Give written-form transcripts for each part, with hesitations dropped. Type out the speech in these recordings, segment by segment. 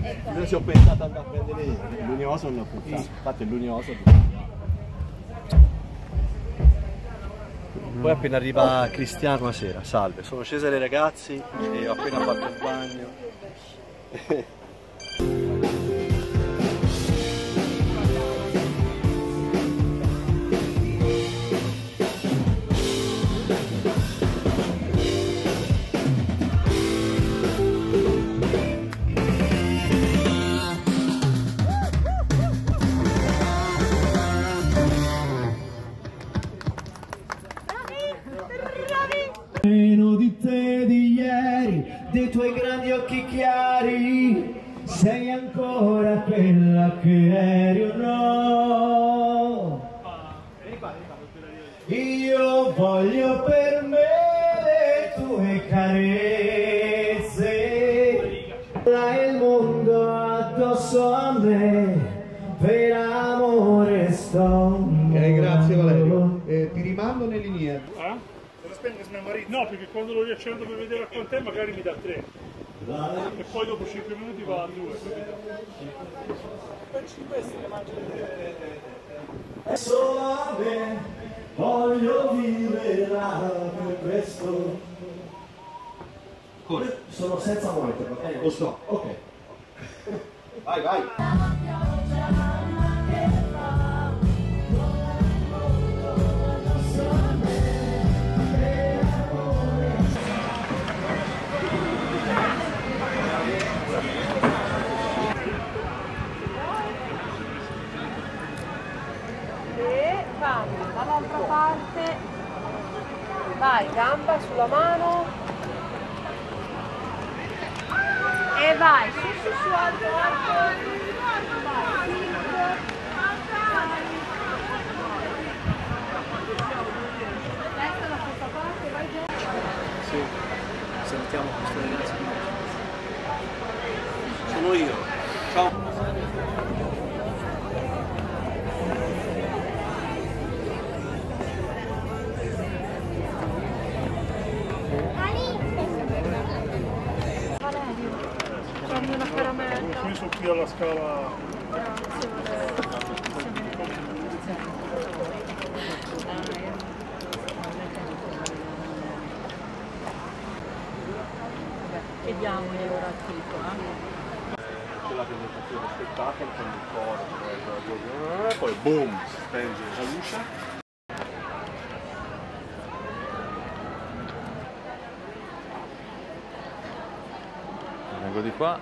Io ci ho pensato anche a prendere l'unioso, non ho pensato. Infatti l'unioso. Poi appena arriva Cristiano, buonasera, salve. Sono Cesare ragazzi e ho appena fatto il bagno. Meno di te di ieri, dei tuoi grandi occhi chiari, sei ancora quella che eri o no? Io voglio per me le tue carezze, il mondo addosso a me, per amore sto. Ok, grazie Valerio. Ti rimando nelle linee. No, perché quando lo riaccendo per vedere a quant'è magari mi dà 3 e poi dopo 5 minuti va a 2. È solo a me, voglio vivere per questo. Come? Sono senza monitor, ok? Lo so. Ok. Vai, vai. Dall'altra parte, vai, gamba sulla mano e vai, su, alto, vai, testa da questa parte, vai giù. Sì, sentiamo questo ragazzo. Sono io. Ciao. Fammi una caramella. Qui sono qui alla scala. Grazie. Chiediamogli ora al tipo. C'è la presentazione dello spettacolo con il coro, poi boom, si spenge la luce. Vengo di qua.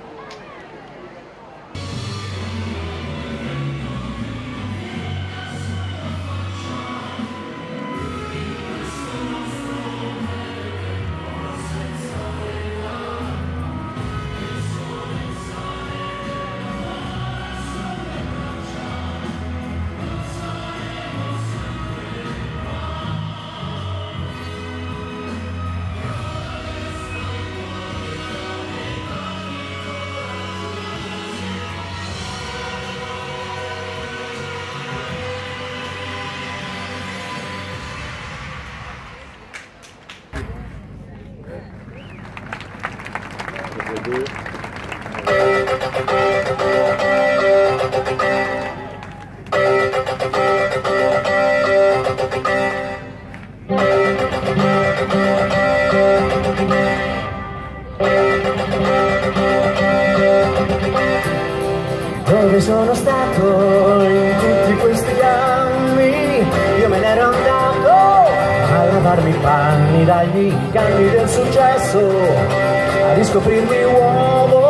Dove sono stato in tutti questi anni? Io me n'ero andato a lavarmi i panni dagli inganni del successo, a riscoprirmi uomo